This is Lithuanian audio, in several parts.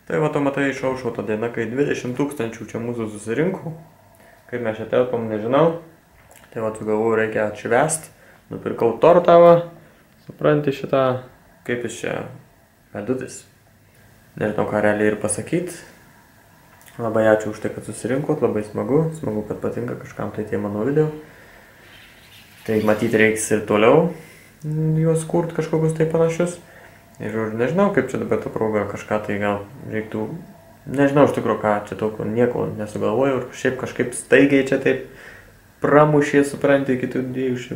Tai va, tu matai, išaušo ta diena, kai 20 tūkstančių čia mūsų susirinko. Kaip mes čia telpam, nežinau. Tai va, sugalvoju, reikia atšvest. Nupirkau tortą, va. Supranti šitą, kaip jis čia medutis. Nežinau, ką realiai ir pasakyti. Labai ačiū už tai, kad susirinkot, labai smagu. Smagu, kad patinka kažkam tai tie mano video. Tai matyti reiks ir toliau juos kurt kažkokius tai panašius. Ir nežinau, kaip čia dabar ta proga, kažką tai gal reiktų, nežinau iš tikrųjų ką, čia tokio nieko nesugalvojau ir šiaip kažkaip staigiai čia taip pramušė, supranti, iki tų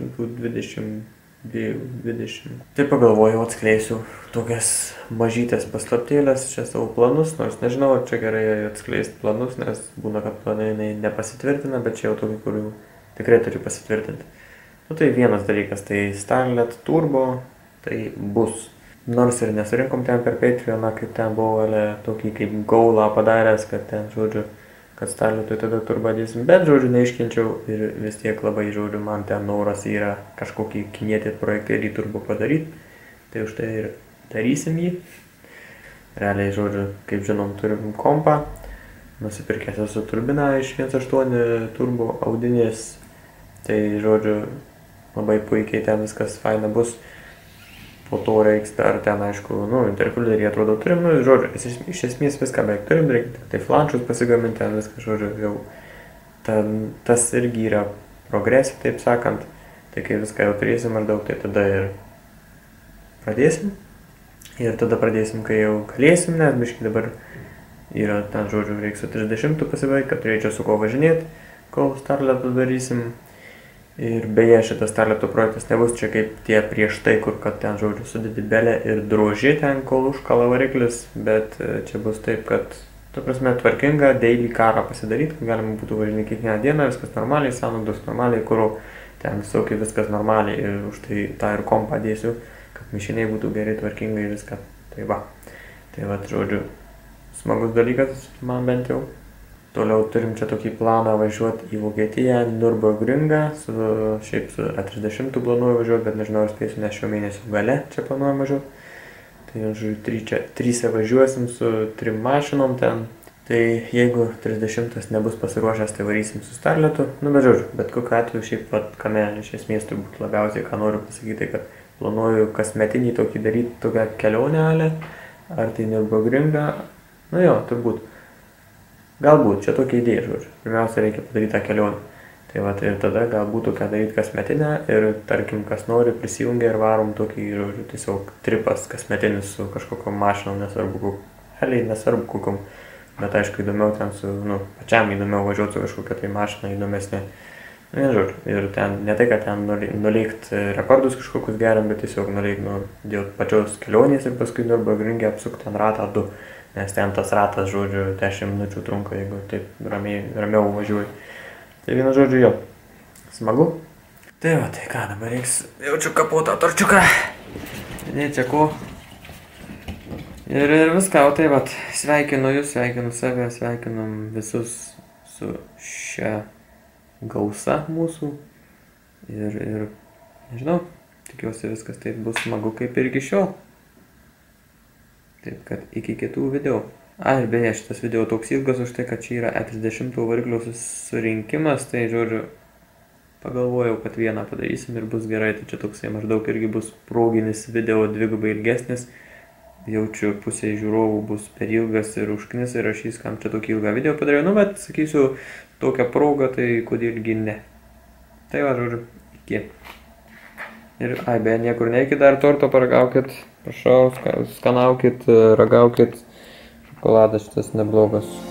220. Tai pagalvojau, atskleisiu tokias mažytės paslaptėlės, čia savo planus, nors nežinau, ar čia gerai atskleisti planus, nes būna, kad planai nepasitvirtina, bet čia jau tokių, kurių tikrai turiu pasitvirtinti. Nu tai vienas dalykas, tai Starlet Turbo, tai bus. Nors ir nesurinkom ten per Patreoną, kaip ten buvo tokį kaip gaulą padaręs, kad ten, žodžiu, kad Starletui tada turbadėsim, bet, žodžiu, neiškinčiau ir vis tiek labai, žodžiu, man ten noras yra kažkokį kinėtį projektėlį turbo padaryti, tai už tai ir darysim jį. Realiai, žodžiu, kaip žinom, turim kompą, nusipirkęs esu turbiną iš 1.8 turbo audinės, tai, žodžiu, labai puikiai ten viskas faina bus. Po to reiks dar ten, aišku, interkulerį atrodo turim, žodžiu, iš esmės viską beveik turim, reikia tai flanšus pasigaminti, ten viską, žodžiu, jau tas irgi yra progresija, taip sakant, tai kai viską jau turėsim ar daug, tai tada ir pradėsim. Ir tada pradėsim, kai jau galėsim, nes biškai dabar yra ten, žodžiu, reiks su 30 pasibaigti, kad turėčiau su ko važinėti, kol Starletą darysim. Ir beje, šitas Starleto projektas nebus čia kaip tie prieš tai, kur kad ten, žodžiu, sudedi belę ir droži ten, kol užkala variklis, bet čia bus taip, kad, tu prasme, tvarkinga, daily karą pasidaryti, kad galima būtų važinėti kiekvieną dieną, viskas normaliai, sąnaudos normaliai, kuro ten visokiai viskas normaliai ir už tai tą ir kompą dėsiu, kad mišiniai būtų gerai, tvarkingai viską. Tai va, žodžiu, smagus dalykas, man bent jau. Toliau turim čia tokį planą važiuoti į Vokietiją, Nürburgringą, šiaip su A30 planuoju važiuoti, bet nežinau, ar spėsiu, nes šio mėnesio gale čia planuoju važiuoti. Tai, žodžiu, tryse važiuosim su 3 mašinom ten. Tai jeigu 30 nebus pasiruošęs, tai varysim su Starletu. Bet žodžiu, bet kokiu atveju šiaip pat kame iš esmės turbūt labiausiai, ką noriu pasakyti, tai kad planuoju kasmetinį tokį daryti tokią kelionę, ar tai Nürburgringą, jo, turbūt. Galbūt, čia tokia idėja, žodžiu. Pirmiausia, reikia padaryti tą kelionę. Tai va, ir tada galbūt tokia daryti kasmetinę ir, tarkim, kas nori, prisijungia ir varom tokį, žodžiu, tiesiog tripas kasmetinis su kažkokiom mašinom, nesvarbu kokiom. Bet aišku, įdomiau ten pačiam įdomiau važiuoti su kažkokia tai mašina įdomesnė. Žodžiu, ir ten, ne tai, kad ten nuleikti rekordus kažkokius geriam, bet tiesiog nuleikti dėl pačios kelionės ir paskui Nürburgringe apsukti ten ratą 2. Nes ten tas ratas, žodžiu, 10 minučių trunka, jeigu taip ramiau važiuoji. Tai vienu žodžiu, jo, smagu. Tai va, tai ką, dabar reiks, jaučiu kapotą torčiuką. Ne, čia ko. Ir viską, o tai va, sveikinu jūs, sveikinu save, sveikinam visus su šia gausa mūsų. Ir nežinau, tikiuosi viskas taip bus smagu kaip ir iki šiol. Taip kad iki kitų video. Ir beje, šitas video toks ilgas už tai, kad čia yra A30 variklio surinkimas, tai žodžiu, pagalvojau, kad vieną padarysim ir bus gerai, tai čia toksai maždaug irgi bus proginis video, dvigubai ilgesnis. Jaučiu, pusė žiūrovų bus per ilgas ir užknis ir rašys, kam čia tokį ilgą video padariau, bet sakysiu, tokią progą, tai kodėlgi ne. Tai va, žodžiu, iki. Ir, beje, niekur neikit, dar torto paragaukit. Prašau, skanaukit, ragaukit, šokoladas šitas neblogas.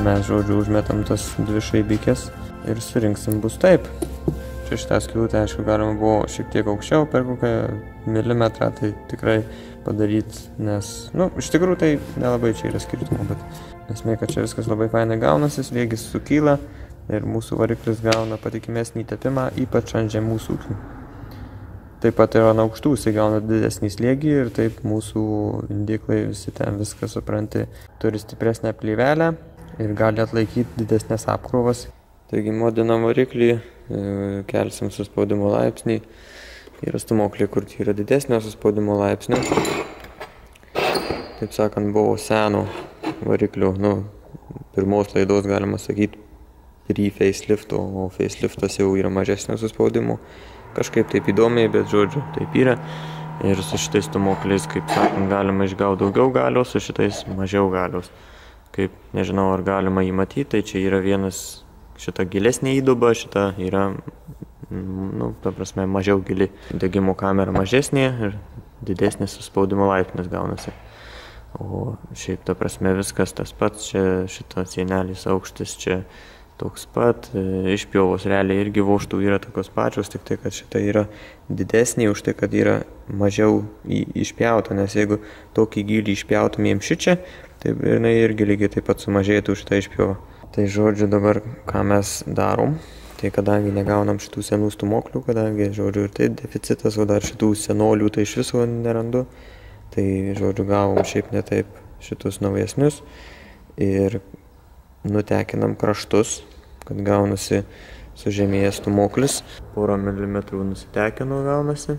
mes, žodžiu, užmetam tas 2 šaibikės ir surinksim bus taip. Čia šitą skylutę, aišku, galima buvo šiek tiek aukščiau per kokią milimetrą, tai tikrai padaryti, nes, iš tikrųjų tai nelabai čia yra skirtumo, bet esmė, kad čia viskas labai fainai gaunasi, slėgis sukyla ir mūsų variklis gauna patikimesnį tepimą, ypač ant žemų sūksnių. Taip pat ir ant aukštų jisai gauna didesnį slėgį ir taip mūsų indiklai visi ten viską supranti, turi stipresnę plyvelę ir gali atlaikyti didesnės apkrovas. Taigi modinam variklį, kelsim suspaudimo laipsnį. Yra stūmokliai, kur yra didesnio suspaudimo laipsnio. Taip sakant, buvo seno variklių, pirmos laidos galima sakyti, pre-facelifto, o faceliftas jau yra mažesnio suspaudimo. Kažkaip taip įdomiai, bet žodžiu, taip yra. Ir su šitais stūmokliais, kaip sakant, galima išgauti daugiau galios, su šitais mažiau galios. Kaip nežinau, ar galima jį matyti, tai čia yra vienas šita gilesnė įduba, šita yra, ta prasme, mažiau gili. Degimo kamera mažesnė ir didesnis suspaudimo laipsnis gaunasi. O šiaip, ta prasme, viskas tas pats, čia šitas sienelis aukštis, čia toks pat, išpjovos realiai irgi vožtų yra tokios pačios, tik tai, kad šita yra didesnė už tai, kad yra mažiau išpjauta, nes jeigu tokį gilį išpjautumėm šičia, tai jinai irgi lygiai taip pat sumažėtų šitą išpjovą. Tai žodžiu dabar, ką mes darom, tai kadangi negaunam šitų senų stūmoklių, kadangi, žodžiu, ir tai deficitas, o dar šitų senolių tai iš viso nerandu, tai, žodžiu, gavom šiaip ne taip šitus naujesnius ir nutekinam kraštus, kad gaunasi sužemėjęs stūmoklis. Porą milimetrų nusitekino gaunasi.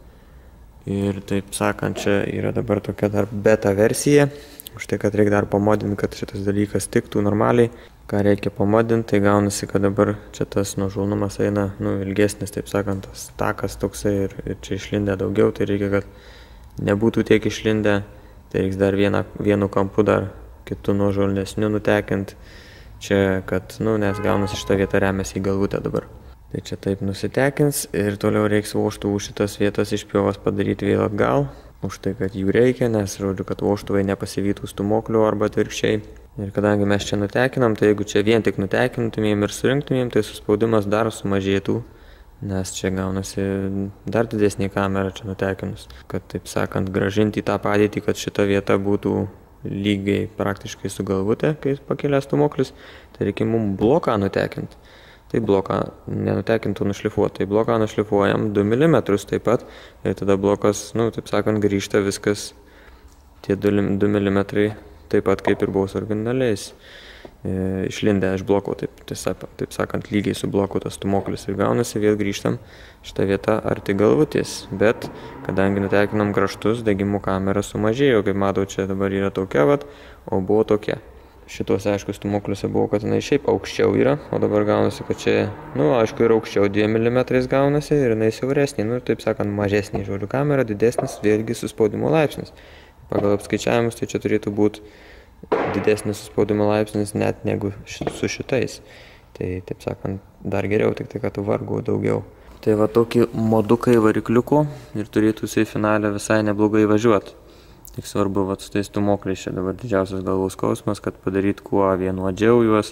Ir taip sakant, čia yra dabar tokia dar beta versija. Už tai, kad reikia dar pamodinti, kad šitas dalykas tiktų normaliai. Ką reikia pamodinti, tai gaunasi, kad dabar čia tas nuožulnumas eina, ilgesnis, taip sakant, tas takas toksai ir čia išlindę daugiau, tai reikia, kad nebūtų tiek išlindę, tai reiks dar vienu kampu dar kitų nuožulnesnių nutekint. Čia, kad, nes gaunasi šitą vietą remiasi į galvutę dabar. Tai čia taip nusitekins ir toliau reiks vožtų už šitas vietas išpjovas padaryti vėl atgal. Už tai, kad jų reikia, nes rodo, kad vožtuvai nepasivytų stūmoklių arba atvirkščiai. Ir kadangi mes čia nutekinam, tai jeigu čia vien tik nutekintumėm ir surinktumėm, tai suspaudimas dar sumažėtų, nes čia gaunasi dar didesnė kamera čia nutekinus. Kad, taip sakant, gražinti tą padėtį, kad šita vieta būtų lygiai praktiškai su galvutė, kai pakėlęs stūmoklis, tai reikia mums bloką nutekinti. Tai bloką nenutekintų nušlifuoti, tai bloką nušlifuojam 2 mm taip pat ir tada blokas, taip sakant, grįžta viskas tie 2 mm taip pat kaip ir buvo su originaliais. Išlindę iš bloko, taip sakant, lygiai su bloku tas stūmoklis ir gaunasi, vėl grįžtam šitą vietą arti galvutės, bet kadangi nutekinam kraštus, degimo kamera sumažėjo, kaip matau, čia dabar yra tokia, o buvo tokia. Šituose, aišku, stūmokliuose buvo, kad jinai šiaip aukščiau yra, o dabar gaunasi, kad čia, aišku, ir aukščiau 2 mm gaunasi ir jinai siauresnė, taip sakant, mažesnė žodžių kamera, didesnis vėlgi suspaudimo laipsnis. Pagal apskaičiavimus tai čia turėtų būti didesnis suspaudimo laipsnis net negu su šitais. Tai, taip sakant, dar geriau, tik tai, kad vargų daugiau. Tai va tokį moduką į varikliuku ir turėtų jisai finale visai neblogai važiuoti. Tik svarbu, su tais stūmokliais čia dabar didžiausias galvos skausmas, kad padaryt kuo vienodžiau juos.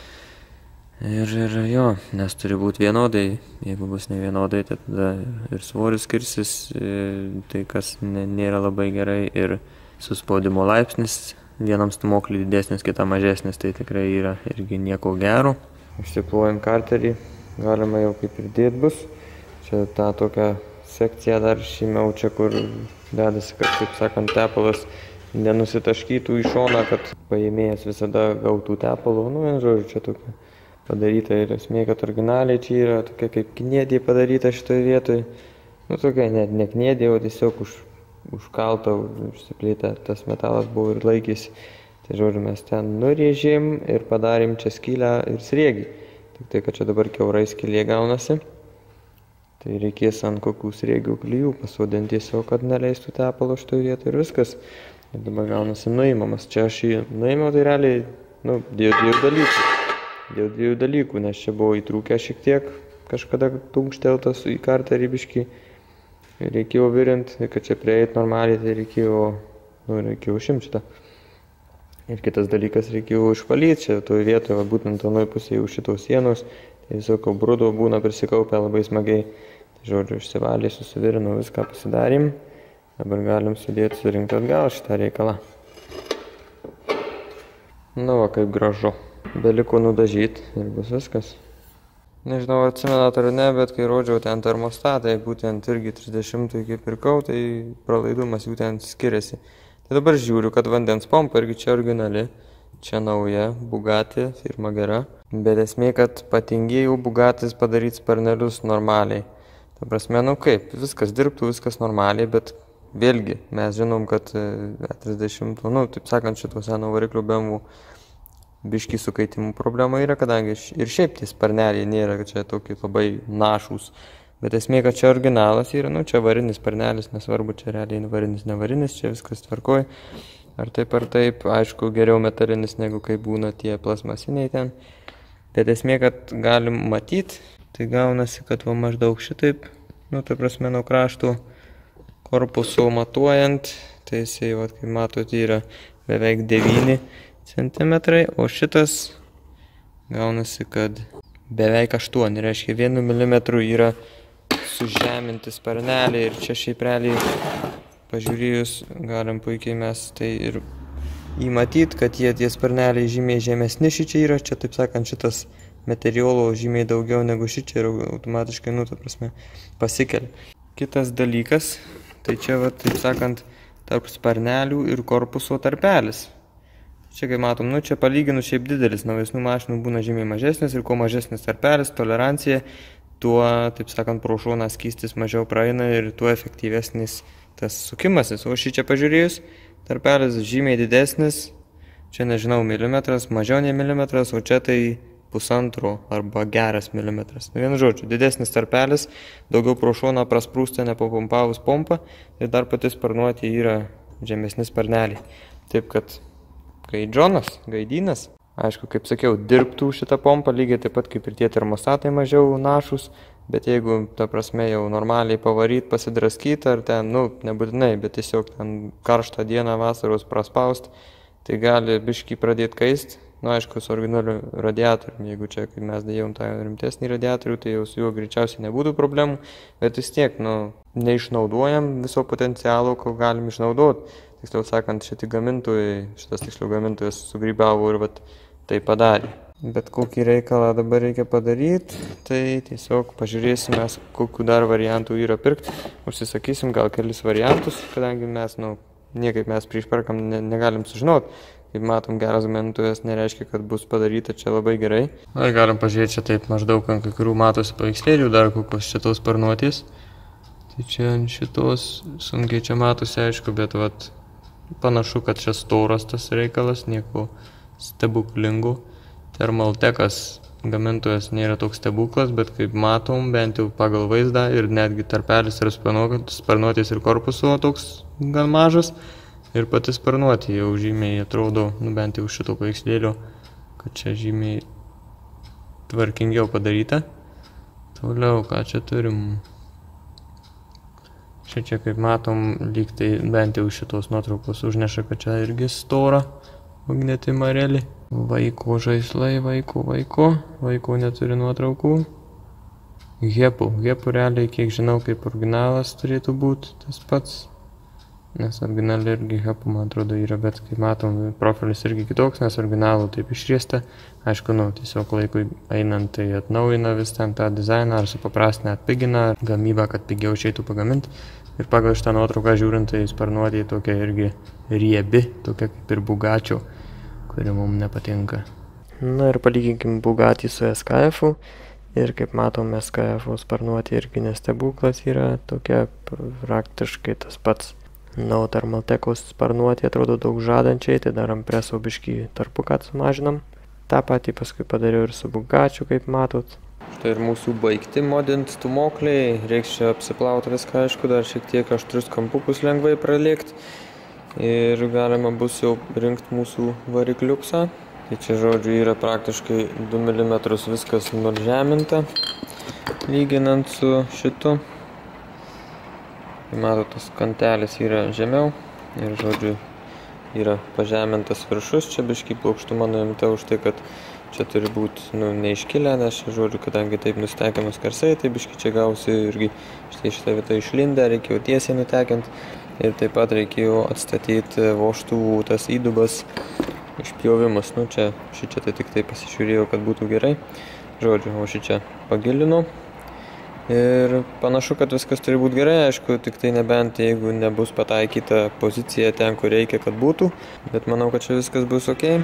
Ir jo, nes turi būti vienodai. Jeigu bus ne vienodai, tai tada ir svoris skirsis, tai kas nėra labai gerai, ir suspaudimo laipsnis vienam stūmokliui didesnis, kitam mažesnis, tai tikrai yra irgi nieko gero. Išsiplojam karterį, galima jau kaip ir dėt bus. Čia tą tokią sekciją dar šimiau čia, kur dedasi, kad, taip sakant, tepalas nenusitaškytų į šoną, kad paėmėjęs visada gautų tepalų. Žodžiu, čia tokia padaryta ir esmė, kad originaliai čia yra tokia kaip kniedė padaryta šitoje vietoje. Tokia net ne kniedė, o tiesiog užkalta, užsiplėtę tas metalas buvo ir laikėsi. Tai žodžiu, mes ten nurėžėm ir padarėm čia skylę ir sriegį. Tik tai, kad čia dabar kiaurai skylė gaunasi. Tai reikės ant kokių sriegių klijų pasodinti tiesiog, kad neleistų tepalo šitoje vietoje ir viskas. Ir dabar gaunasi nuimamas. Čia aš jį nuimau, tai realiai, dėl dviejų dalykų, nes čia buvo įtrūkę šiek tiek kažkada tunkšteltas į karterį biškį. Reikėjo virint, kad čia prieit normaliai, tai reikėjo šimti šitą. Ir kitas dalykas, reikia jau išvalyti čia toje vietoje, va, būtent anoje pusėje už šitos sienos, tai visokio brudo būna prisikaupę labai smagiai. Tai žodžiu, išsivalė, susivirino, viską pasidarėm. Dabar galim sudėti, surinkti atgal šitą reikalą. Na va, kaip gražu. Beliko nudažyti ir bus viskas. Nežinau, ar atsimenat ar ne, bet kai rodžiau ten termostatai, būtent irgi 30 kaip pirkau, tai pralaidumas jų ten skiriasi. Tai dabar žiūriu, kad vandens pompa irgi čia originali, čia nauja, Bugatti, firma gera. Bet esmė, kad patingėjau Bugattis padaryti sparnelius normaliai. Ta prasme, nu kaip, viskas dirbtų, viskas normaliai, bet vėlgi mes žinom, kad 30, nu, taip sakant, šito seno variklių BMW biškį sukaitimų problema yra, kadangi ir šiaip tie sparneliai nėra čia tokie labai našūs. Bet esmė, kad čia originalas yra, nu čia varinis sparnelis, nesvarbu, čia realiai varinis, nevarinis, čia viskas tvarkoj. Ar taip, aišku, geriau metalinis negu kai būna tie plasmasiniai ten. Bet esmė, kad galim matyti, tai gaunasi, kad va maždaug šitaip, nu tai prasme nuo krašto korpuso matuojant, tai jisai, va, kaip matot, yra beveik 9 cm, o šitas gaunasi, kad beveik 8, reiškia 1 mm yra sužeminti sparneliai ir čia šiaip realiai pažiūrėjus galim puikiai mes tai ir įmatyti, kad tie sparneliai žymiai žemesni šičia yra, čia taip sakant šitas materialo žymiai daugiau negu šičia ir automatiškai, nu, ta prasme, pasikelia. Kitas dalykas, tai čia, va, taip sakant, tarp sparnelių ir korpuso tarpelis. Čia, kaip matom, nu, čia palyginus šiaip didelis, naujesnių mašinų būna žymiai mažesnis ir kuo mažesnis tarpelis, tolerancija, tuo, taip sakant, pro šoną skystis mažiau praeina ir tuo efektyvesnis tas sukimasis. O šį čia pažiūrėjus, tarpelis žymiai didesnis, čia nežinau, milimetras, mažiau nei milimetras, o čia tai 1,5 arba geras milimetras. Vienu žodžiu, didesnis tarpelis, daugiau pro šoną prasprūsta nepapumpavus pompą ir dar pati sparnuotė yra žemesni sparneliai. Taip kad kai Džonas, Gaidynas, aišku, kaip sakiau, dirbtų šitą pompą, lygiai taip pat kaip ir tie termostatai mažiau našus, bet jeigu, ta prasme, jau normaliai pavaryt, pasidraskyt, ar ten, nu, nebūtinai, bet tiesiog ten karštą dieną vasaros praspaust, tai gali biškį pradėti kaist, nu, aišku, su originaliu radiatoriumi, jeigu čia, kaip mes dėjom tą rimtesnį radiatorių, tai jau su juo greičiausiai nebūtų problemų, bet vis tiek, nu, neišnaudojam viso potencialo, ko galim išnaudoti. Tiksliau sakant, šitas gamintojas sugrybavo ir vat tai padarė. Bet kokį reikalą dabar reikia padaryti, tai tiesiog pažiūrėsime, kokių dar variantų yra pirkti. Užsisakysim gal kelis variantus, kadangi mes, nu, niekaip mes prieš perkam negalim sužinoti. Kaip matom, geras gamintojas nereiškia, kad bus padaryta čia labai gerai. Na, galim pažiūrėti čia taip maždaug ant kai kurių matosi paveikslėlių, dar kokios šitos sparnuotės. Tai čia ant šitos sunkiai čia matosi, aišku, bet vat panašu, kad čia storas tas reikalas, nieko stebuklingo. Thermaltecas gamintojas nėra toks stebuklas, bet kaip matom, bent jau pagal vaizdą ir netgi tarpelis ir sparnuotės ir korpuso toks gan mažas. Ir pati sparnuotė jau žymiai atrodo, nu bent jau šito paveikslėlio, kad čia žymiai tvarkingiau padaryta. Toliau, ką čia turim? Čia, kaip matom, lyg tai bent jau šitos nuotraukos užneša, kad čia irgi stora magnetimo relė. Vaiko žaislai, vaiko neturi nuotraukų. Hepų realiai, kiek žinau, kaip originalas turėtų būti tas pats. Nes originaliai irgi hepų, man atrodo, yra, bet kaip matom, profilis irgi kitoks, nes originalų taip išriesta. Aišku, nu, tiesiog laikui einant tai atnaujina vis ten tą dizainą, ar supaprastina, atpigina gamybą, kad pigiau išeitų pagaminti. Ir pagal šitą nuotrauką žiūrint, tai sparnuotė tokia irgi riebi, tokia kaip ir Bugatti, kuri mums nepatinka. Na ir palyginkim Bugatti su SKF-u. Ir kaip matom, SKF-o sparnuotė irgi nestebuklas yra, tokia praktiškai tas pats. Na, o Thermaltecos sparnuotė atrodo daug žadančiai, tai dar ant preso biškį tarpuką sumažinam. Ta patį paskui padariau ir su Bugatti, kaip matot. Štai ir mūsų baigti modint stūmokliai, reiks čia apsiplauti viską, aišku, dar šiek tiek aštrius kampukus lengvai pralėkti. Ir galima bus jau rinkti mūsų varikliuksą. Tai čia, žodžiu, yra praktiškai 2 mm viskas nužeminta, lyginant su šitu. Matot, tas kantelis yra žemiau ir, žodžiu, yra pažemintas viršus, čia biškį plokštuma nuimta už tai, kad čia turi būti neiškilę, nes čia, žodžiu, kadangi taip nustekiamas karsai, tai biškį čia gausi irgi šitą vietą išlindę, reikėjo tiesiai nutekinti ir taip pat reikėjo atstatyti vožtuvų tas įdubas išpjovimas. Čia šičia tai tik tai pasižiūrėjau, kad būtų gerai. Žodžiu, o šičia pagilinu. Ir panašu, kad viskas turi būti gerai, aišku, tik tai nebent jeigu nebus pataikyta pozicija ten, kur reikia, kad būtų, bet manau, kad čia viskas bus ok.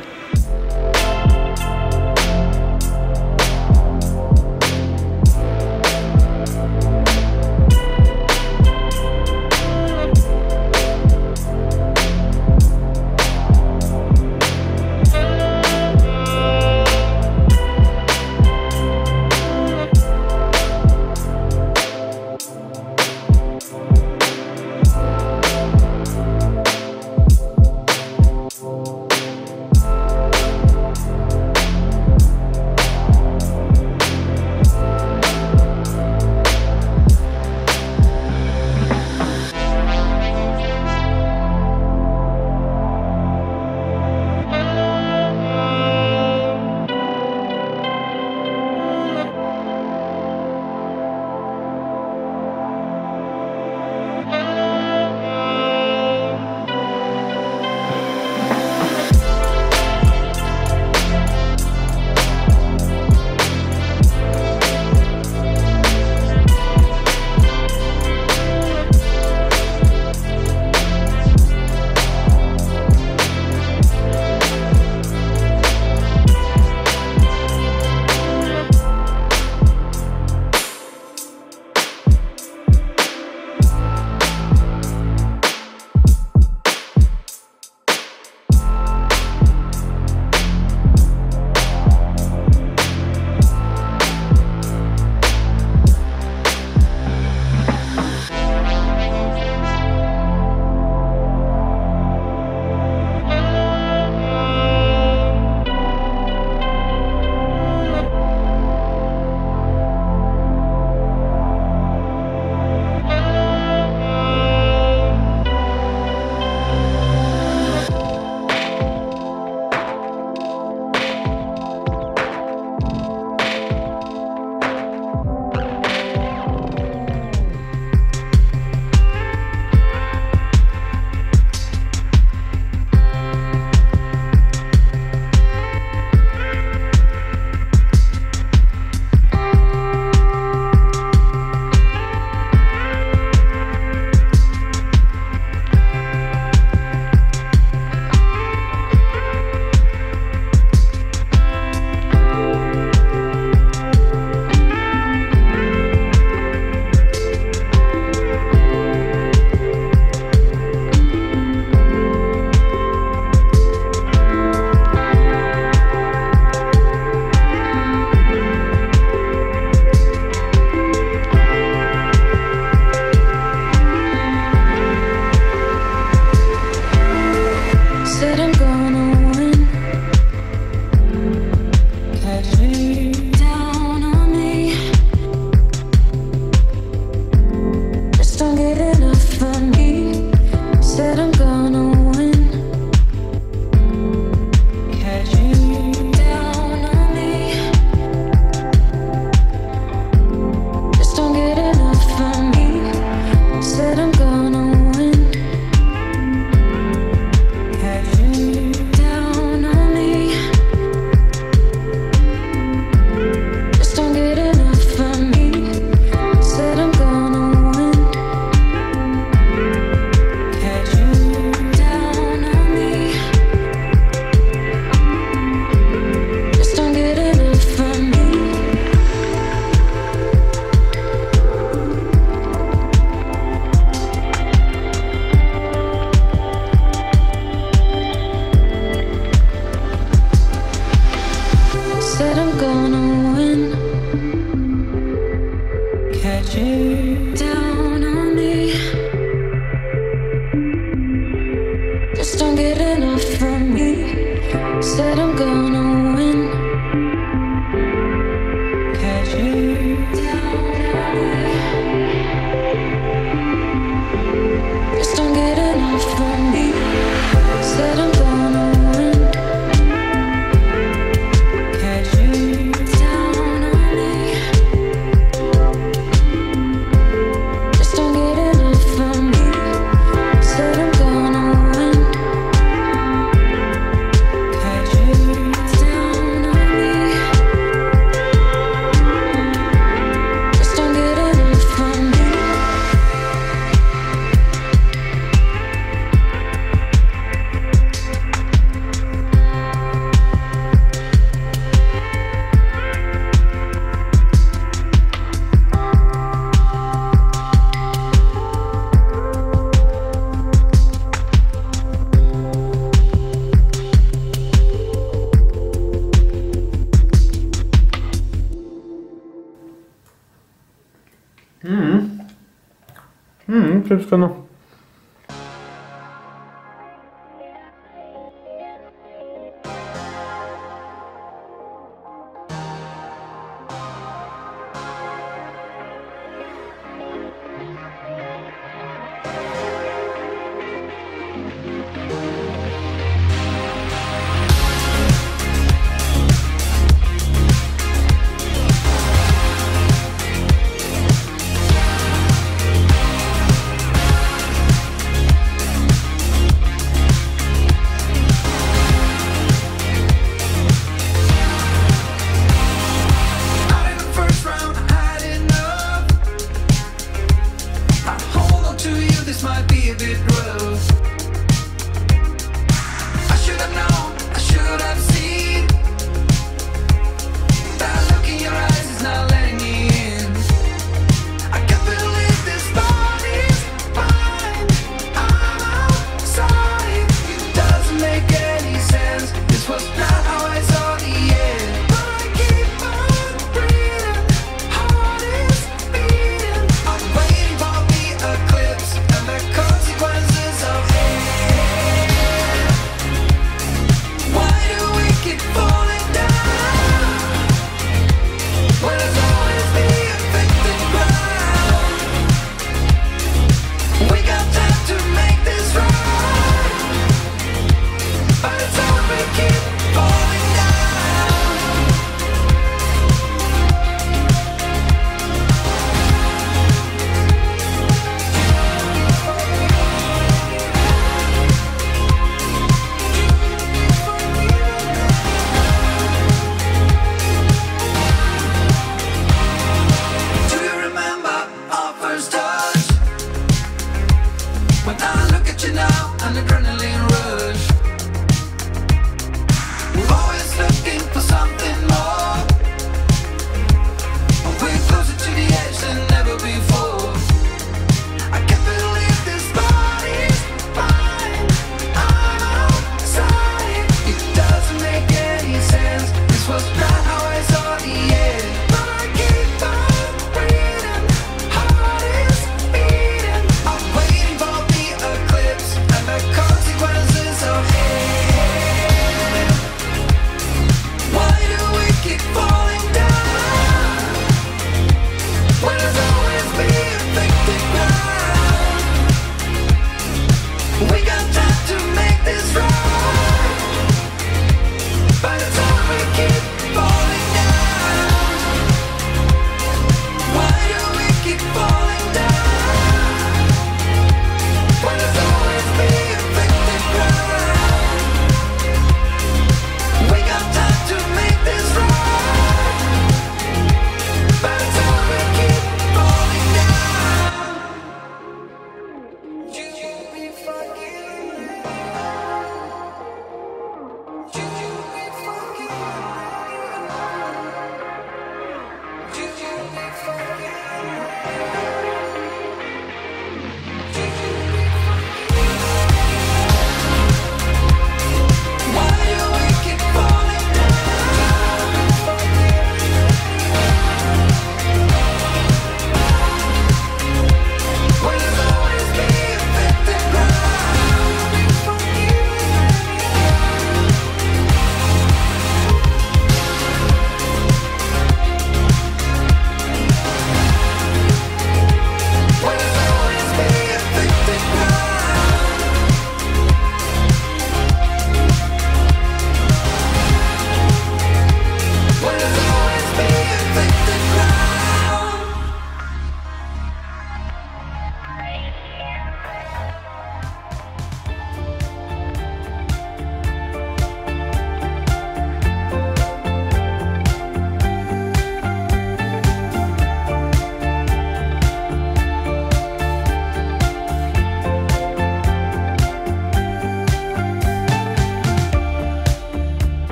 Said I'm Taip skanu.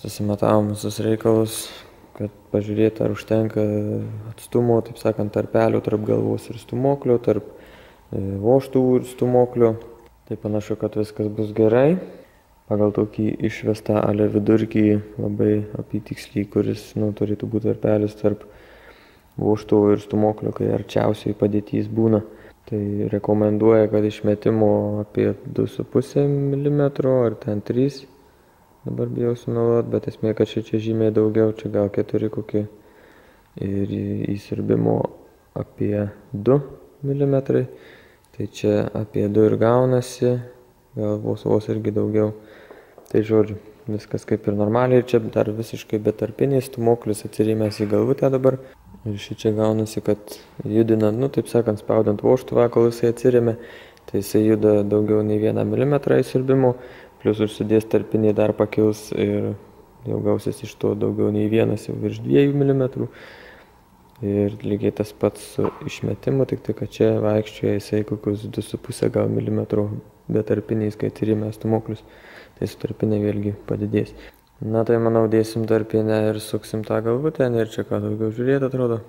susimatavom visus reikalus, kad pažiūrėti, ar užtenka atstumo, taip sakant, tarpelių tarp galvos ir stūmoklio, tarp vožtuvų ir stūmoklio. Tai panašu, kad viskas bus gerai. Pagal tokį išvestą ale vidurkį labai apytiksliai, kuris turėtų būti tarpelis tarp vožtuvo ir stūmoklio, kai arčiausiai padėtys būna. Tai rekomenduoja, kad išmetimo apie 2,5 mm ar ten 3. Dabar bijau sumeluoti, bet esmė, kad čia žymiai daugiau, čia gal 4 kokie. Ir įsiurbimo apie 2 mm. Tai čia apie 2 ir gaunasi, gal vos irgi daugiau. Tai žodžiu, viskas kaip ir normaliai. Čia dar visiškai betarpinis stūmoklis atsirėmęs į galvutę dabar. Ir šičia gaunasi, kad judinant, taip sakant, spaudant vožtuvą, kol jisai atsirėmė, tai jisai juda daugiau nei 1 mm įsiurbimo, plus užsidės tarpiniai dar pakils ir jau gausis iš to daugiau nei 1, jau virš 2 mm. Ir lygiai tas pats su išmetimu, tik tai, kad čia vaikščioja jisai kokius 2,5 gal milimetrų betarpiniais, kai atsirėmė stūmoklis, tai su tarpinė vėlgi padidės. Na tai manau, dėsim tarpinę ir suksim tą galvutę, ir čia ką daugiau žiūrėti atrodo.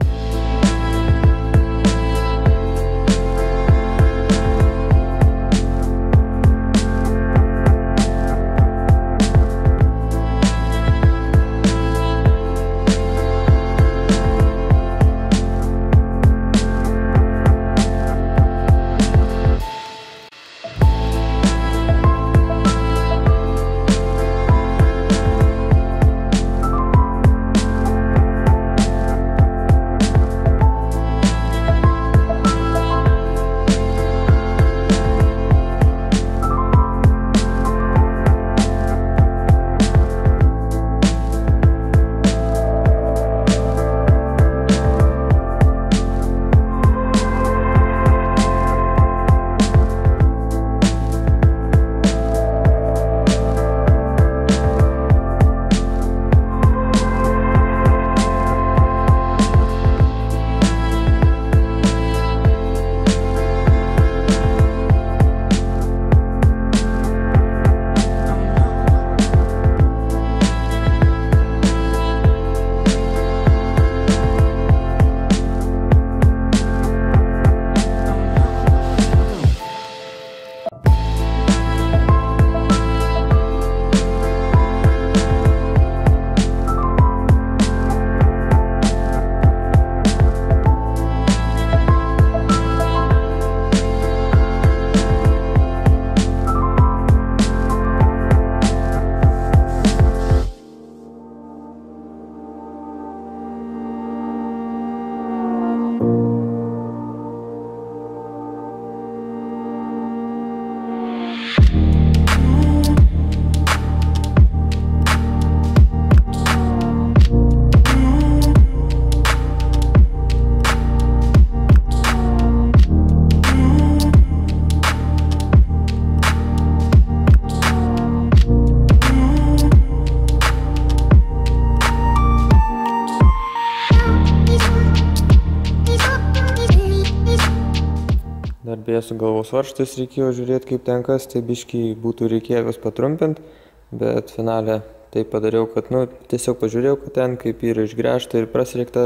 Beje, su galvos varžtais reikėjo žiūrėti, kaip ten kas, tai biškį būtų reikėjo vis patrumpinti, bet finale tai padariau, kad tiesiog pažiūrėjau, kad ten kaip yra išgręžta ir prasriekta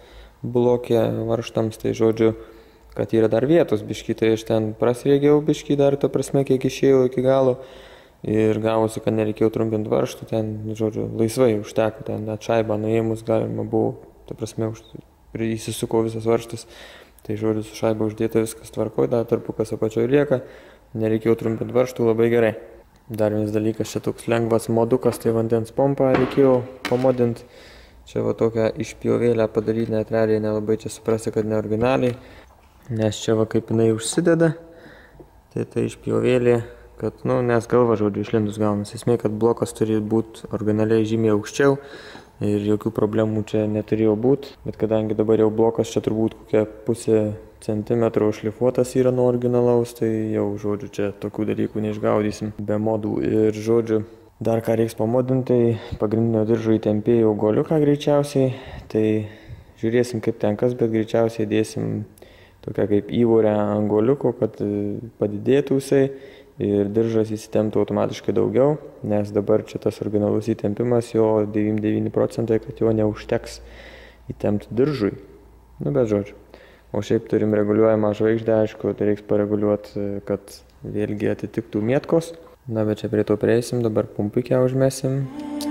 blokė varžtams, tai žodžiu, kad yra dar vietos biškį, tai aš ten prasriegiau biškį dar, ta prasme, kiek išėjau iki galo ir gavosi, kad nereikėjo trumpinti varžtų, ten, žodžiu, laisvai užteko, ten net šaibą nuėmus galima buvo, ta prasme, įsisuko visas varžtas. Tai žodžiu, su šaiba uždėta viskas tvarkoj, dar tarpukas apačioj lieka, nereikėjo trumpinti varžtų, labai gerai. Dar vienas dalykas, čia toks lengvas modukas, tai vandens pompą reikėjo pamodinti. Čia va tokią išpjovėlę padaryti, net realiai nelabai čia suprasti, kad ne originaliai, nes čia va kaip jinai užsideda, tai išpjovėlė, kad, nes galva, žodžiu, išlindus gaunas. Esmė, kad blokas turi būti originaliai žymiai aukščiau. Ir jokių problemų čia neturėjo būti, bet kadangi dabar jau blokas čia turbūt kokia 0,5 centimetro šlifuotas yra nuo originalaus, tai jau, žodžiu, čia tokių dalykų neišgaudysim be modų. Ir, žodžiu, dar ką reiks pamodinti, tai pagrindinio diržo įtempėjo goliuką greičiausiai, tai žiūrėsim kaip ten kas, bet greičiausiai dėsim tokią kaip įvorę ant goliuko, kad padidėtų jisai ir diržas įsitemptų automatiškai daugiau, nes dabar čia tas originalus įtempimas, jo 99%, kad jo neužteks įtempti diržui. Nu, bet žodžiu. O šiaip turim reguliuojamą žvaigždę, aišku, tai reiks pareguliuoti, kad vėlgi atitiktų mėtkos. Na, bet čia prie to prieisim, dabar pumpikę užmesim.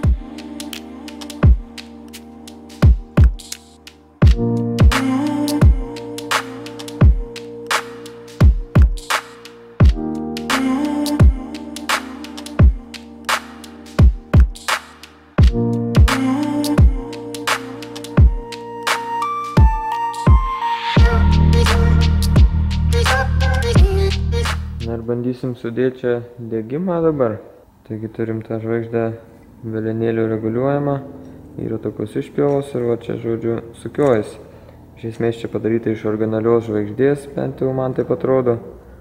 Ir bandysim sudėti čia degimą dabar. Taigi turim tą žvaigždę velenėlių reguliuojamą. Yra tokios išpjovos ir va čia, žodžiu, sukiojasi. Iš esmės čia padaryta iš originalios žvaigždės, bent jau man taip atrodo.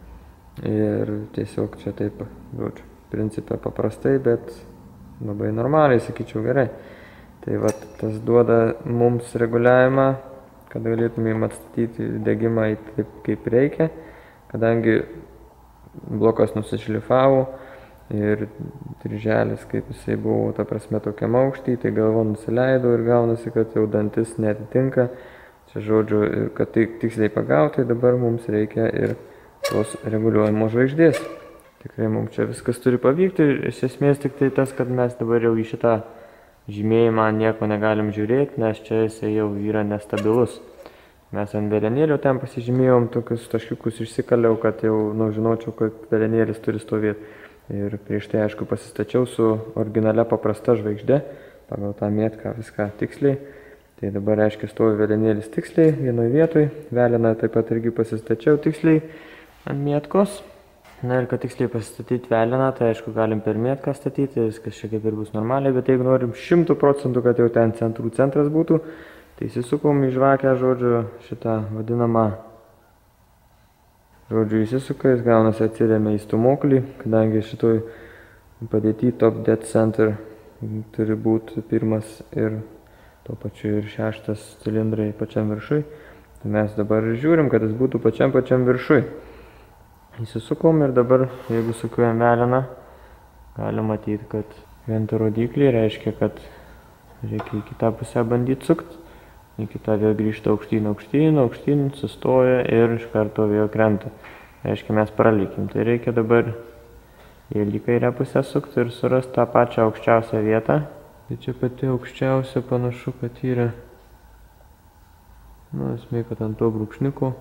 Ir tiesiog čia taip, žodžiu, principė paprastai, bet labai normaliai, sakyčiau, gerai. Tai va tas duoda mums reguliavimą, kad galėtumėm atstatyti degimą taip, kaip reikia, kadangi blokas nusišlifavo ir dirželis, kaip jisai buvo, ta prasme, tokiam aukštį, tai galva nusileido ir gaunasi, kad jau dantis netitinka. Čia, žodžiu, kad tiksliai pagauti, dabar mums reikia ir tos reguliuojamos žvaigždės. Tikrai mums čia viskas turi pavykti. Iš esmės tik tai tas, kad mes dabar jau į šitą žymėjimą nieko negalim žiūrėti, nes čia jisai jau yra nestabilus. Mes ant velenėlio ten pasižymėjom, tokius taškiukus išsikaliau, kad jau žinočiau, kad velenėlis turi stovėti. Ir prieš tai, aišku, pasistačiau su originalia paprasta žvaigždė, pagal tą mėtką viską tiksliai. Tai dabar, aiškiai, stovi velenėlis tiksliai vienoje vietoje. Veleną taip pat irgi pasistačiau tiksliai ant mėtkos. Na ir kad tiksliai pasistatyti veleną, tai aišku, galim per mėtką statyti, viskas šiek tiek ir bus normaliai, bet jeigu norim 100%, kad jau ten centrų centras būtų, tai įsisukom į žvakę, žodžiu, šitą vadinamą, žodžiu, įsisuka, jis gaunasi atsiremia į stūmoklį, kadangi šitoj padėty top dead center turi būti pirmas ir tuo pačiu ir 6 cilindrai pačiam viršui. Tai mes dabar žiūrim, kad jis būtų pačiam viršui. Įsisukom ir dabar, jeigu sukiuojam veleną, galim matyti, kad vento rodiklį reiškia, kad reikia į kitą pusę bandyti sukti. Į kitą vėl grįžta aukštyn, sustoja ir iš karto vėl krenta. Reiškia, mes pralikim. Tai reikia dabar vėl į kairę pusę sukti ir surasti tą pačią aukščiausią vietą. Tai čia pati aukščiausia panašu, kad yra, esmė, kad ant to brūkšniuko.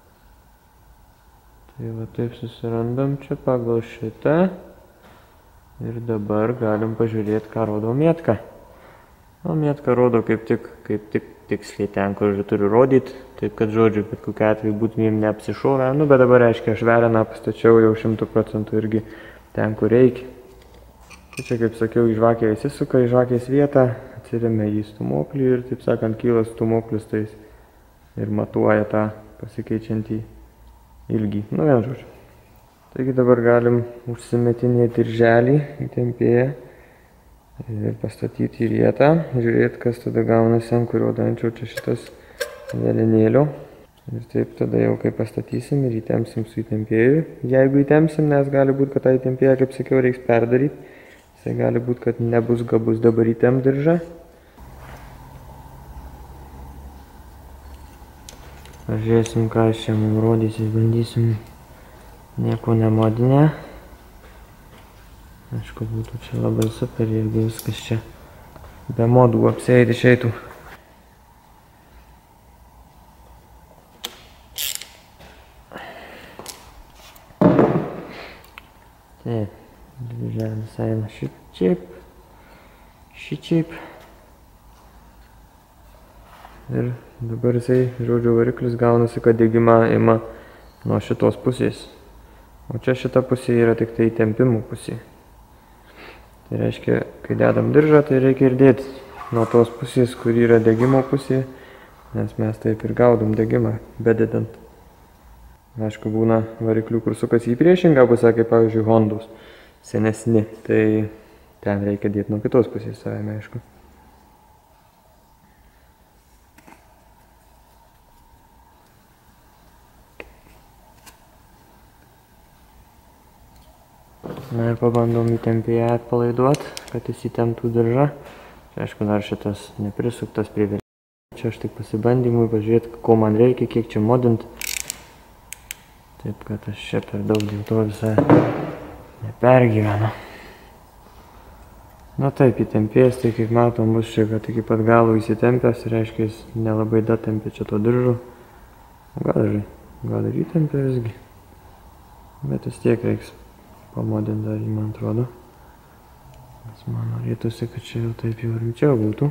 Tai va taip susirandam čia pagal šitą. Ir dabar galim pažiūrėti, ką rodo mėtka. O mėtka rodo kaip tik tiksliai ten, kur turiu rodyti. Taip kad, žodžiu, bet kokiu atveju būtumėm neapsišovę. Bet dabar, reiškia, aš veleną pastačiau jau 100% irgi ten, kur reikia. Tai čia, kaip sakiau, į žvakę įsisuka į žvakės vietą, atsiremia į stūmoklį ir, taip sakant, kyla stūmoklis tais ir matuoja tą pasikeičiantį ilgį. Vien žodžiu. Taigi dabar galim užsimetinėti dirželį įtempėję ir pastatyti į vietą, žiūrėti, kas tada gaunasi, ant kurio dančio čia šitas velenėlio. Ir taip tada jau kai pastatysim ir įtempsim su įtempėju. Jeigu įtempsim, nes gali būti, kad tą įtempėją, kaip sakiau, reiks perdaryti. Jisai gali būti, kad nebus gabus dabar įtempt diržą. Pažiūrėsim, ką aš čia mums rodysiu, bandysim nieko nemodinę. Aišku, būtų čia labai super, jeigu viskas čia be modų apsieiti išeitų. Taip, dirželis eina šičiaip. Ir dabar jisai, žodžiu, variklis gaunasi, kad degimą ima nuo šitos pusės. O čia šita pusė yra tik tai tempimų pusė. Tai reiškia, kai dedam diržą, tai reikia ir dėti nuo tos pusės, kur yra degimo pusė, nes mes taip ir gaudom degimą, bededant. Aišku, būna variklių, kur sukasi į priešingą pusę, kaip pavyzdžiui Hondos senesni, tai ten reikia dėti nuo kitos pusės, savame, aišku. Na ir pabandom įtempėje atpalaiduoti, kad jis įtemptų diržą. Čia aišku dar šitas neprisuktas prie vėliau. Čia aš tik pasibandymui pažiūrėti, ko man reikia, kiek čia modint. Taip, kad aš čia per daug dėl to visai nepergyvenu. Na taip, įtempėjęs, tai kaip matom, bus čia, kad iki pat galo įsitempęs, reiškia, jis nelabai datempė čia to diržo. Gal ir įtempė visgi. Bet vis tiek reiks pamodinti dar, man atrodo. Nes man norėtųsi, kad čia jau taip jau rimčiau būtų.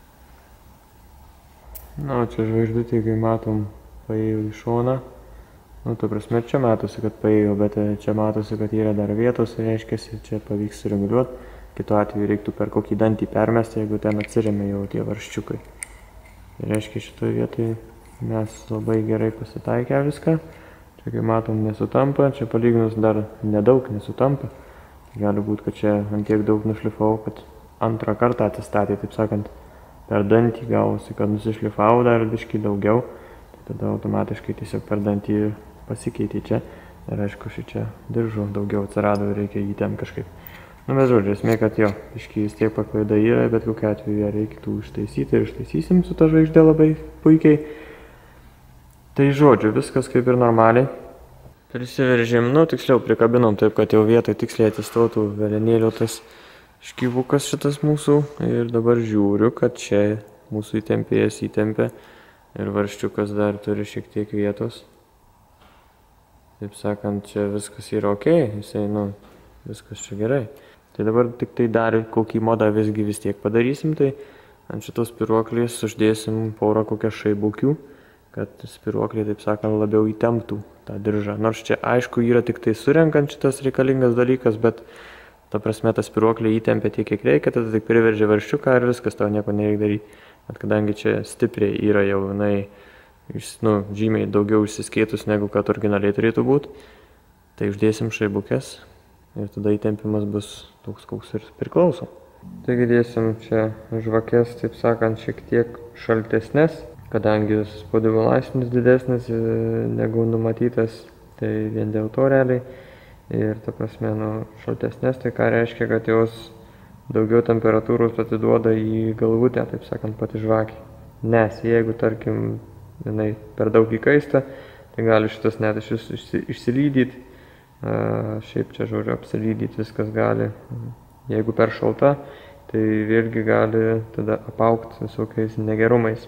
Na, čia žvaigždutė, kai matom, paėjo į šoną. Nu, ta prasme, čia matosi, kad paėjo, bet čia matosi, kad yra dar vietos, reiškia, čia pavyks sureguliuoti. Kitu atveju reiktų per kokį dantį permesti, jeigu ten atsiremia jau tie varščiukai. Tai reiškia, šitoje vietoje mes labai gerai pasitaikę viską. Čia, kai matom, nesutampa, čia palyginus dar nedaug nesutampa. Gali būti, kad čia antiek daug nušlifavau, kad antrą kartą atsistatė, taip sakant, per dantį gavosi, kad nusišlifavau dar biškį daugiau. Tai tada automatiškai tiesiog per dantį pasikeitė čia. Ir aišku, šičia diržo daugiau atsirado ir reikia jį ten kažkaip. Nu, bet žodžiu, esmė, kad jo, biškį vis tiek paklaida yra, bet kokiu atveju ją reikėtų ištaisyti ir ištaisysim su ta žvaigždė labai puikiai. Tai žodžiu, viskas kaip ir normaliai. Prisiveržėm, nu, tiksliau prikabinom taip, kad jau vietoj tiksliai atsistotų velenėlio tas škyvukas šitas mūsų. Ir dabar žiūriu, kad čia mūsų įtempėjas įtempė ir varščiukas dar turi šiek tiek vietos. Taip sakant, čia viskas yra ok, jisai, nu, viskas čia gerai. Tai dabar tik tai dar kokį modą visgi vis tiek padarysim, tai ant šitos spiruoklės uždėsim porą kokią šaibukių, kad spiruoklė, taip sakant, labiau įtemptų tą diržą. Nors čia aišku yra tik tai surenkant šitas reikalingas dalykas, bet ta prasme ta spiruoklė įtempia tiek, kiek reikia, tada tik priveržia varščiuką ir viskas, tau nieko nereikia daryti. Bet kadangi čia stipriai yra jau jinai, nu, žymiai daugiau išsiskėtus negu kad originaliai turėtų būti, tai uždėsim šaibukės. Ir tada įtempimas bus toks, koks ir priklauso. Taigi dėsim čia žvakės, taip sakant, šiek tiek šaltesnės, kadangi spaudimo laipsnis didesnis negu numatytas, tai vien dėl to realiai. Ir ta prasme, nu, šaltesnės, tai ką reiškia, kad jos daugiau temperatūros atiduoda į galvutę, taip sakant, pati žvakė. Nes jeigu, tarkim, jinai per daug įkaista, tai gali šitas net išsilydyti. Šiaip čia, žodžiu, apsilydyti viskas gali. Jeigu per šalta, tai vėlgi gali tada apaugti visokiais negerumais.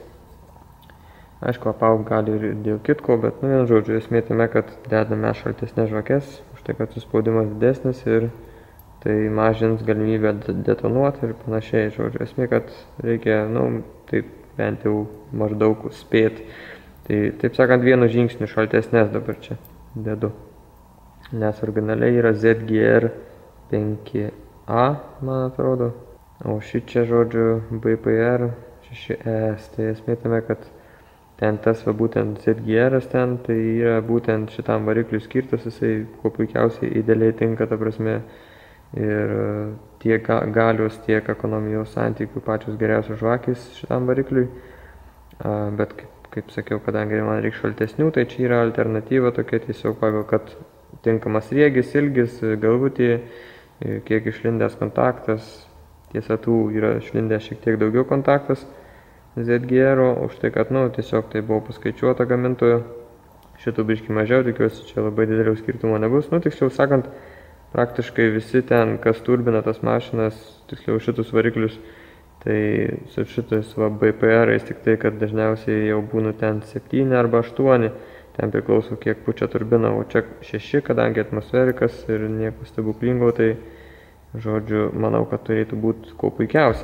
Aišku, apaugti gali ir dėl kitko, bet, nu, vien žodžiu, esmė tame, kad dedame šaltesnės žvakės, už tai, kad suspaudimas didesnis ir tai mažins galimybę detonuoti ir panašiai. Žodžiu, esmė, kad reikia, nu, taip bent jau maždaug spėti. Tai, taip sakant, vienu žingsniu šaltesnės dabar čia dedu. Nes originaliai yra ZGR 5A, man atrodo, o šičia, žodžiu, BPR 6ES. Tai esmė tame, kad ten tas, va, būtent ZGR'as ten, tai yra būtent šitam varikliui skirtas, jisai kuo puikiausiai idealiai tinka, ta prasme, ir tiek galios, tiek ekonomijos santykių pačios geriausios žvakės šitam varikliui. Bet, kaip sakiau, kadangi man reikia šaltesnių, tai čia yra alternatyva tokia tiesiog pagal, kad tinkamas riegis, ilgis, galvutė, kiek išlindęs kontaktas. Tiesa, tų yra išlindęs šiek tiek daugiau kontaktas ZGR, už tai, kad, nu, tiesiog tai buvo paskaičiuota gamintojo. Šitų biškį mažiau, tikiuosi, čia labai didelio skirtumo nebus. Nu, tiksliau sakant, praktiškai visi ten, kas turbina tas mašinas, tiksliau šitus variklius, tai su šitais BPR-ais tik tai, kad dažniausiai jau būna ten 7 arba 8. Ten priklauso, kiek pučia turbina, o čia 6, kadangi atmosferikas ir nieko stebuklingo, tai, žodžiu, manau, kad turėtų būti kuo puikiausia.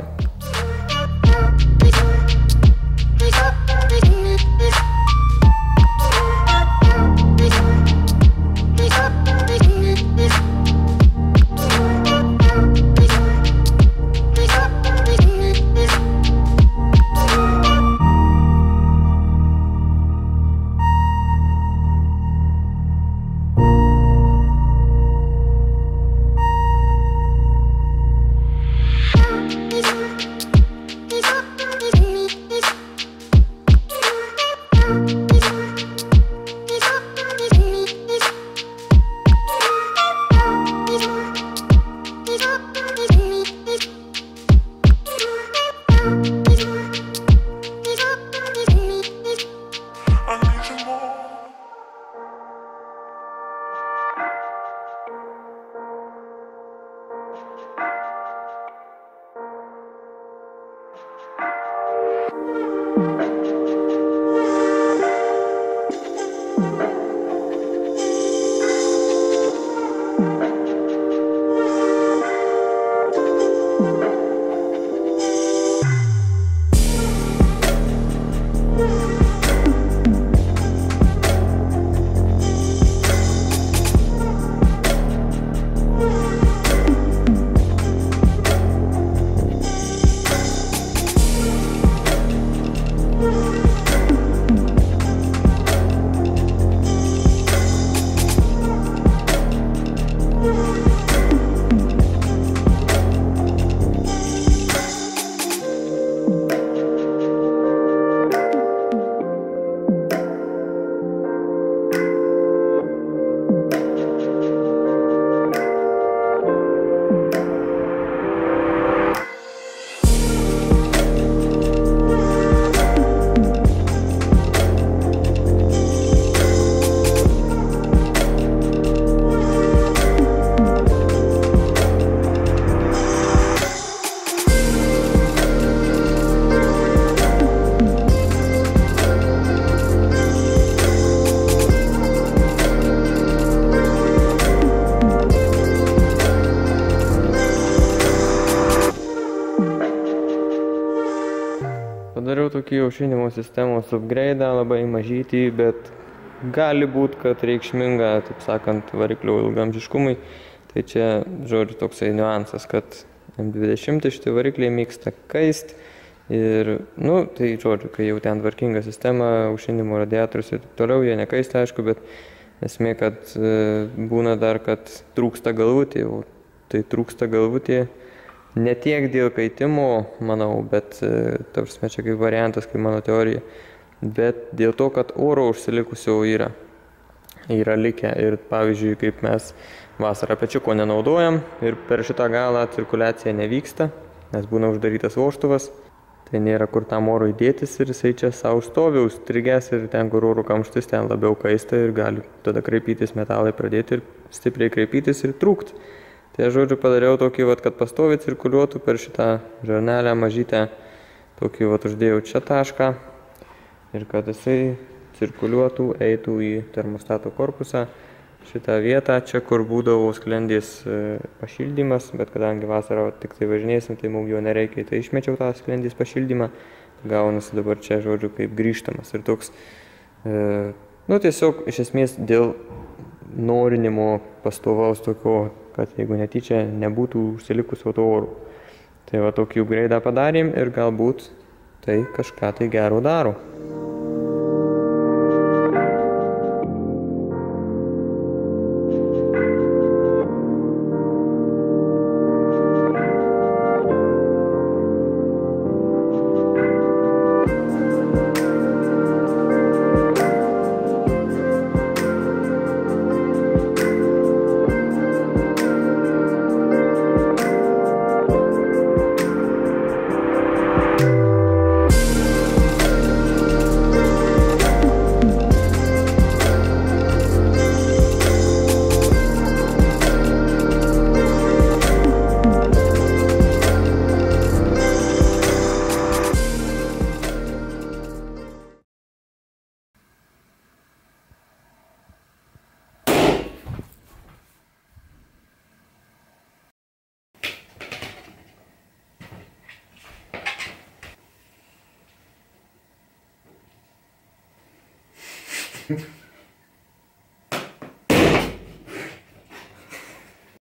tokį aušinimo sistemos upgrade'ą, labai mažytį, bet gali būt, kad reikšminga, taip sakant, variklio ilgaamžiškumui. Tai čia, žodžiu, toksai niuansas, kad M20 šitie varikliai mėgsta kaist ir, tai, žodžiu, kai jau ten tvarkinga sistema, aušinimo radiatorius ir taip toliau, jie nekaista, aišku, bet esmė, kad būna dar, kad trūksta galvutė, o tai trūksta galvutė ne tiek dėl kaitimo, manau, bet, tarsi, čia kaip variantas, kaip mano teorija, bet dėl to, kad oro užsilikusio yra likę ir, pavyzdžiui, kaip mes vasarą pečiuko nenaudojam ir per šitą galą cirkuliacija nevyksta, nes būna uždarytas vožtuvas, tai nėra kur tam orui dėtis ir jisai čia savo stovi užstrigęs ir ten, kur oro kamštis, ten labiau kaista ir gali tada kraipytis metalai pradėti ir stipriai kraipytis ir trūkti. Tai aš, žodžiu, padariau tokį, kad pastoviai cirkuliuotų per šitą žarnelę mažytę, tokį, uždėjau čia tašką ir kad jisai cirkuliuotų, eitų į termostato korpusą, šitą vietą, čia kur būdavo sklendės pašildymas, bet kadangi vasarą tik tai važinėsim, tai mums jo nereikia, tai išmečiau tą sklendės pašildymą, gaunasi dabar čia, žodžiu, kaip grįžtamas ir toks, tiesiog iš esmės dėl norinimo pastovaus tokio, kad jeigu netyčia nebūtų užsilikusio to oro. Tai tokį upgrade'ą padarėm ir galbūt tai kažką tai gero daro.